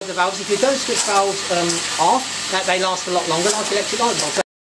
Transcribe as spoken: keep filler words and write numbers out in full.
The valves, if you don't switch valves um, off, that they last a lot longer, like electric light bulbs.